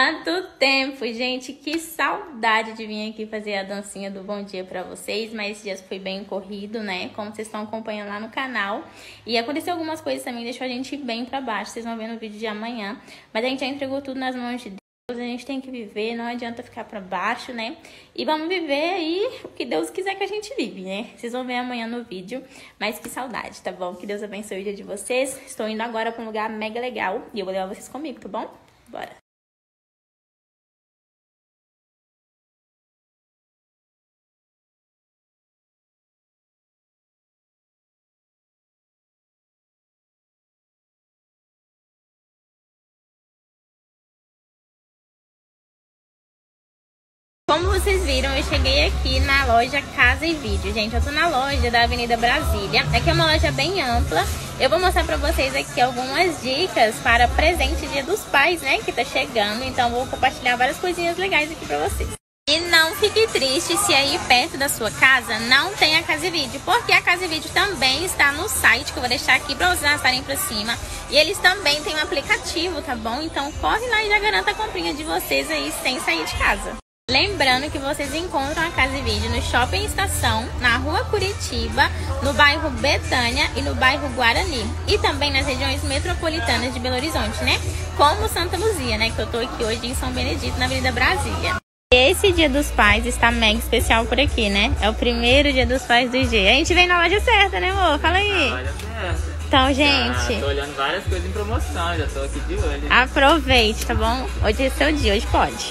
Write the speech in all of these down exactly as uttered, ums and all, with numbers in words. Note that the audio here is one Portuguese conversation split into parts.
Quanto tempo, gente, que saudade de vir aqui fazer a dancinha do bom dia pra vocês, mas esse dia foi bem corrido, né, como vocês estão acompanhando lá no canal, e aconteceu algumas coisas também, deixou a gente bem pra baixo, vocês vão ver no vídeo de amanhã, mas a gente já entregou tudo nas mãos de Deus, a gente tem que viver, não adianta ficar pra baixo, né, e vamos viver aí o que Deus quiser que a gente vive, né, vocês vão ver amanhã no vídeo, mas que saudade, tá bom? Que Deus abençoe o dia de vocês, estou indo agora pra um lugar mega legal, e eu vou levar vocês comigo, tá bom? Bora! Como vocês viram, eu cheguei aqui na loja Casa e Vídeo. Gente, eu tô na loja da Avenida Brasília. Aqui é uma loja bem ampla. Eu vou mostrar pra vocês aqui algumas dicas para presente Dia dos Pais, né? Que tá chegando. Então, vou compartilhar várias coisinhas legais aqui pra vocês. E não fique triste se aí perto da sua casa não tem a Casa e Vídeo, porque a Casa e Vídeo também está no site, que eu vou deixar aqui pra vocês arrastarem pra cima. E eles também têm um aplicativo, tá bom? Então, corre lá e já garanta a comprinha de vocês aí sem sair de casa. Lembrando que vocês encontram a Casa e Vídeo no Shopping Estação, na Rua Curitiba, no bairro Betânia e no bairro Guarani. E também nas regiões metropolitanas de Belo Horizonte, né? Como Santa Luzia, né? Que eu tô aqui hoje em São Benedito, na Avenida Brasília. Esse Dia dos Pais está mega especial por aqui, né? É o primeiro Dia dos Pais do G. A gente vem na loja certa, né, amor? Fala aí. Na loja certa. Então, gente... Já tô olhando várias coisas em promoção, já tô aqui de olho. Aproveite, tá bom? Hoje é seu dia, hoje pode.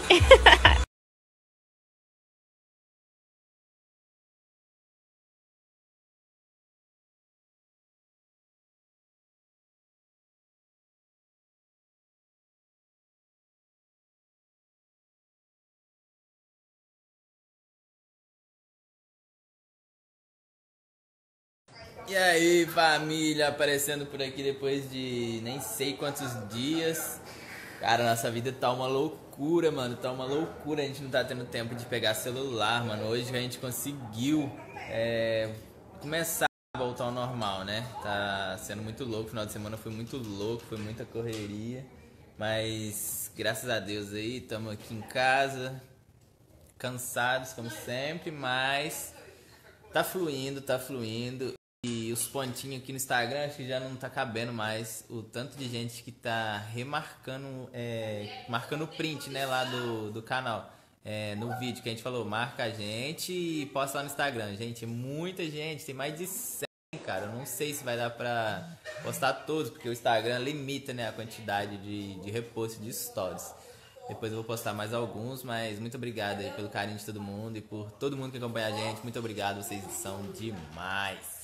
E aí, família, aparecendo por aqui depois de nem sei quantos dias. Cara, nossa vida tá uma loucura, mano, tá uma loucura. A gente não tá tendo tempo de pegar celular, mano. Hoje a gente conseguiu é, começar a voltar ao normal, né? Tá sendo muito louco, o final de semana foi muito louco, foi muita correria. Mas, graças a Deus aí, estamos aqui em casa, cansados como sempre, mas tá fluindo, tá fluindo. E os pontinhos aqui no Instagram, acho que já não tá cabendo mais o tanto de gente que tá remarcando, é, marcando o print, né, lá do, do canal, é, no vídeo que a gente falou, marca a gente e posta lá no Instagram. Gente, é muita gente, tem mais de cem, cara, eu não sei se vai dar pra postar todos, porque o Instagram limita, né, a quantidade de, de repost de stories. Depois eu vou postar mais alguns, mas muito obrigado aí pelo carinho de todo mundo e por todo mundo que acompanha a gente, muito obrigado, vocês são demais.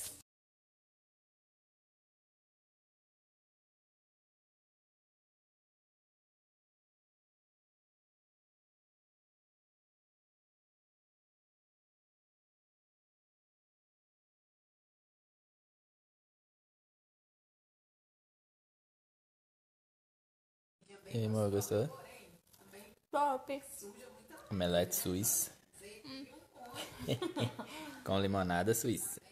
E aí, amor, gostou? Top. Omelete suíça. Com limonada suíça.